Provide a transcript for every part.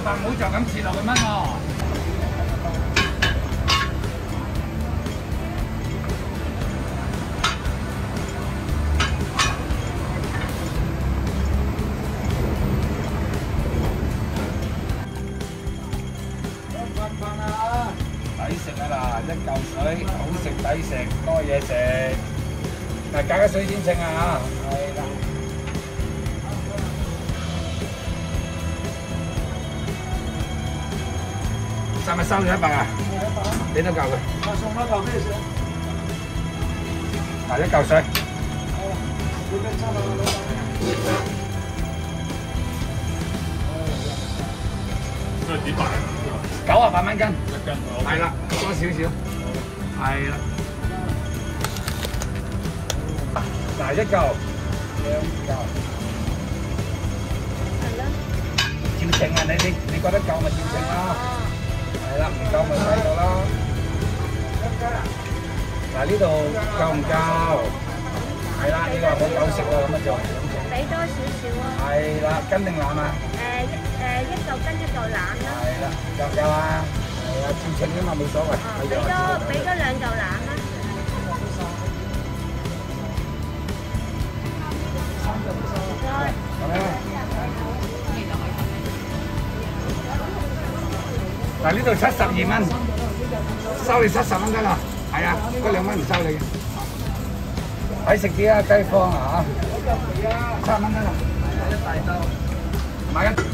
唔好就咁切落去炆喎。抵食啊嗱，一嚿水，好食抵食，多嘢食。嗱，加水先稱啊，係啦。使咪收咗100啊？幾多嚿佢？我送1嚿俾你食。嗱，1嚿水。都係點賣？98蚊斤。1斤。係啦，多少少。係啦。嗱，1嚿，2嚿。係啦。照稱啊！你覺得夠咪照稱啦。係啦，唔夠咪睇到啦。嗱，呢度夠唔夠？係啦，你話好夠食喎，咁啊就俾多少少啊？係啦，斤定腩啊？1嚿斤1嚿腩啦。係啦，夠唔夠啊？係啊，照稱啫嘛，冇所謂。俾多2嚿腩啦。咁樣。嗱，呢度72蚊，收你70蚊得啦。係啊，嗰2蚊唔收你。抵食啲啊，雞方啊嚇，70蚊得啦。一大兜，買一。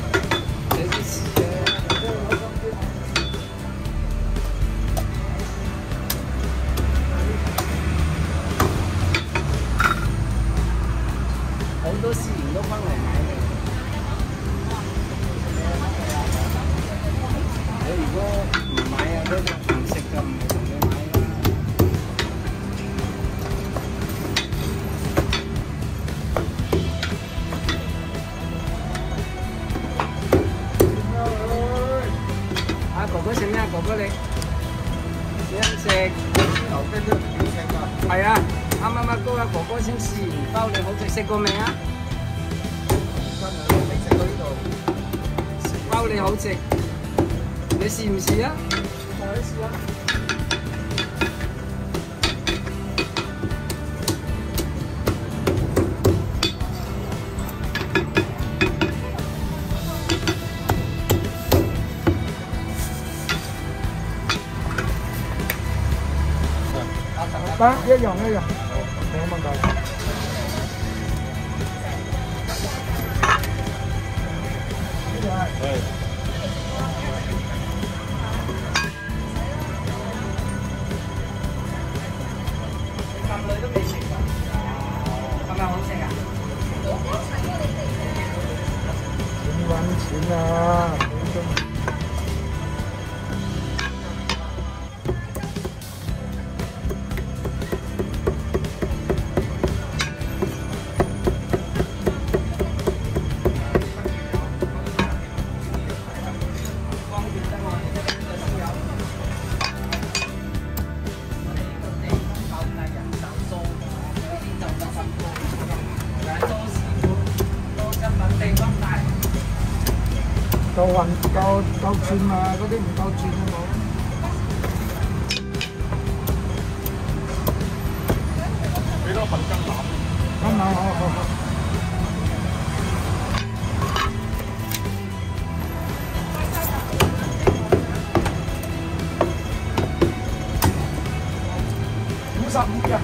好多私營都翻嚟買嘅。你如果唔買啊，都唔食就唔同你買啦。啊，哥哥食咩啊？哥哥你想食牛筋都唔要食㗎。係啊，啱啱阿哥啊，哥哥先試完包你好食，食過未啊？未食過呢度，包你好食。你試唔試啊？你試啊！得，一樣，冇問題。係。都未食㗎，係咪好食啊？點揾錢啊？夠轉啊！嗰啲唔夠轉啊冇。俾多份金腩。金腩好。55嘅。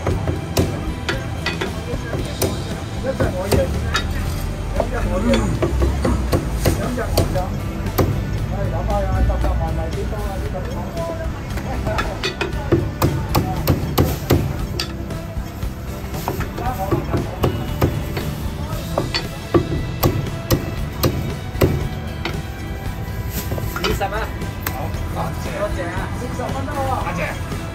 一隻我贏，2隻我贏，2隻我贏。有包啊，10萬咪幾多啊？呢個40啊！好，多謝啊！40蚊多喎，多謝。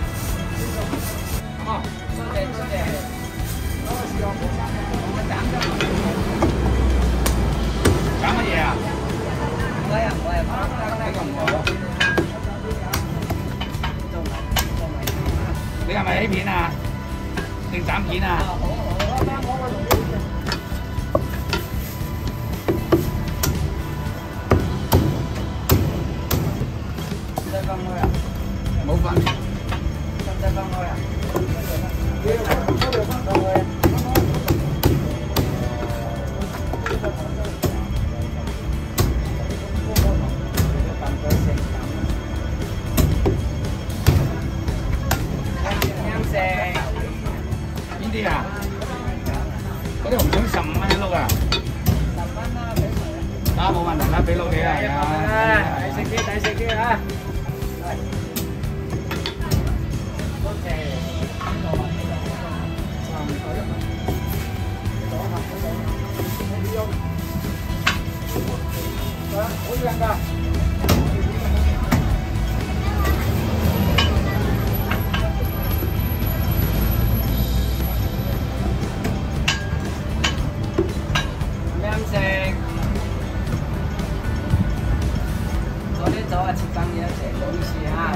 哦，多謝。嗰個時候冇斬嘅，冇乜斬㗎。斬乜嘢啊？唔係，呢個唔好。你係咪起片啊？定斬片啊？ 冇分。使唔使分開啊？要分到去。啱食。邊啲啊？嗰啲紅腸15蚊一碌啊！10蚊啦，俾佢。得冇問題啦，俾碌你啦，係啊！抵食啲，抵食啲啊！多謝。好靚㗎！走啊，切羹嘢，謝唔好意思啊。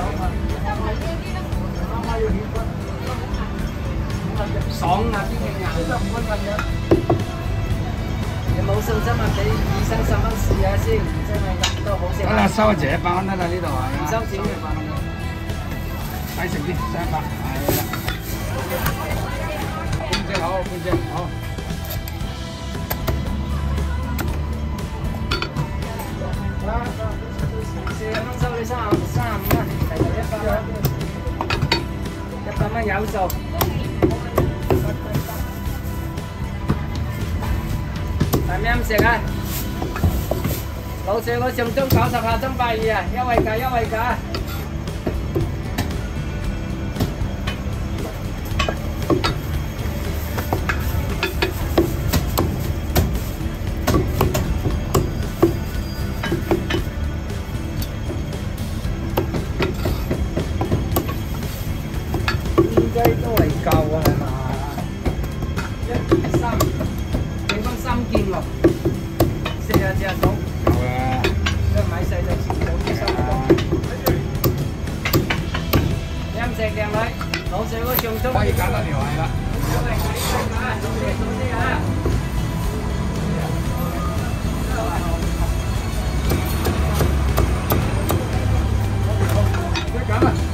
爽啊，邊個硬15蚊份嘅？你冇信心啊？俾20-30蚊試下先，真係咁多好食。得啦，收謝100蚊得啦，呢度係啊。唔收錢嘅100蚊。抵食啲，300，係啦。半隻好，半隻好。40蚊收你35蚊，係100蚊，100蚊有數。係咩咁食啊？老細我上中90下中82啊，優惠價優惠價。應該都係夠啊，係嘛？1、2、3，整翻3件咯，40隻到。夠啦。即係買細就切到啲收工。啱食靚女，老細嗰上中。可以簡單調係啦。優惠價優惠價，早啲啊！好，再揀啦。